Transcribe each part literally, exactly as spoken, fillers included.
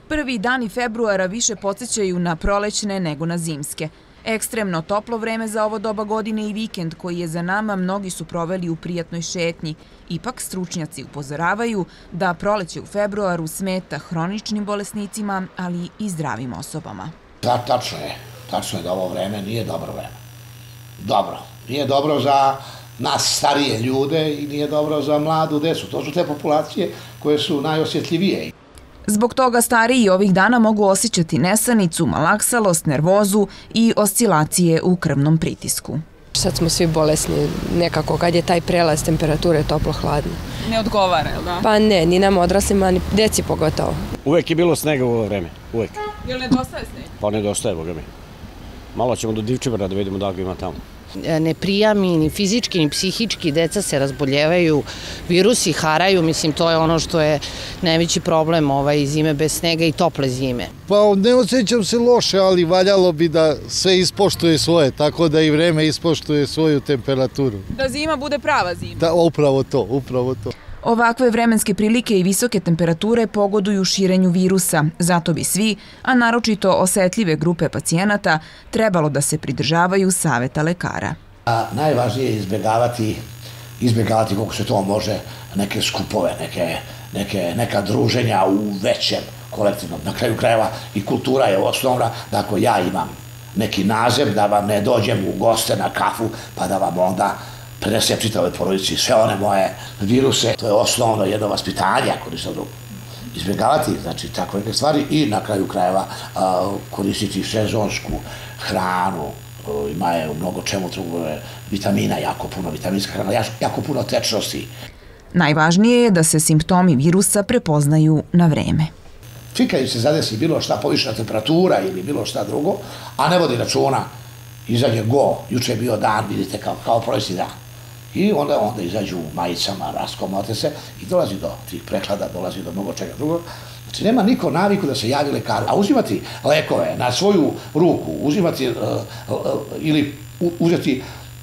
Prvi dani februara više podsjećaju na prolećne nego na zimske. Ekstremno toplo vreme za ovo doba godine i vikend koji je za nama mnogi su proveli u prijatnoj šetnji. Ipak stručnjaci upozoravaju da proleće u februaru smeta hroničnim bolesnicima, ali i zdravim osobama. Da, tačno je. Tačno je da ovo vreme nije dobro vreme. Dobro. Nije dobro za nas starije ljude i nije dobro za mladu decu. To su te populacije koje su najosjetljivije. Zbog toga stariji ovih dana mogu osjećati nesanicu, malaksalost, nervozu i oscilacije u krvnom pritisku. Sad smo svi bolesni nekako kad je taj prelaz temperature toplo-hladno. Ne odgovara, jel da? Pa ne, ni nam odraslima, ni deci pogotovo. Uvek je bilo snega u ovo vreme, uvek. Jel nedostaje sneg? Pa nedostaje, boga mi. Malo ćemo do Divčibara da vidimo da ga ima tamo. Ne prijami ni fizički ni psihički, deca se razboljevaju, virusi haraju, mislim to je ono što je najveći problem ovaj zime bez snega i tople zime. Pa ne osjećam se loše, ali valjalo bi da sve ispoštuje svoje, tako da i vreme ispoštuje svoju temperaturu. Da zima bude prava zima. Da, upravo to, upravo to. Ovakve vremenske prilike i visoke temperature pogoduju širenju virusa, zato bi svi, a naročito osetljive grupe pacijenata, trebalo da se pridržavaju saveta lekara. A najvažnije je izbjegavati, izbjegavati koliko se to može, neke skupove, neke, neke, neka druženja u većem kolektivnom. Na kraju krajeva i kultura je osnovna, da ako ja imam neki nazev, da vam ne dođem u goste na kafu, pa da vam onda prenesem čitavoj porodici sve one moje viruse. To je osnovno jedno vaspitanje, ako ništa drugo. Izbjegavati, znači, tako neke stvari i na kraju krajeva a, koristiti sezonsku hranu. Ima je u mnogo čemu drugove vitamina, jako puno vitaminska hrana, jako puno tečnosti. Najvažnije je da se simptomi virusa prepoznaju na vreme. Čim se zadesi bilo šta povišena temperatura ili bilo šta drugo, a ne vodi računa, izađe go, juče je bio dan, vidite, kao, kao prolećni dan. I onda, onda izađu u majicama, raskomote se i dolazi do tih prehlada, dolazi do mnogo čega drugog. Znači, nema niko naviku da se javi lekaru. A uzimati lekove na svoju ruku, uzimati uh, uh, ili uzeti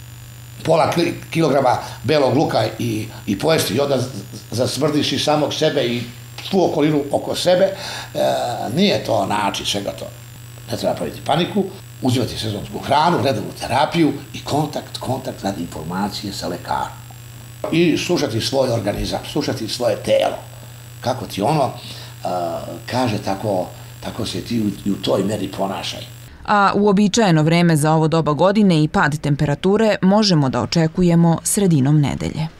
pola kilograma belog luka i, i pojesti i onda zasmrdiš i samog sebe i svu okolinu oko sebe, uh, nije to način svega to. Ne treba praviti paniku, uzimati sezonsku hranu, redovnu terapiju i kontakt, kontakt radi informacije sa lekarom. I slušati svoj organizam, slušati svoje telo. Kako ti ono uh, kaže, tako, tako se ti u, u toj meri ponašaj. A uobičajeno vreme za ovo doba godine i pad temperature možemo da očekujemo sredinom nedelje.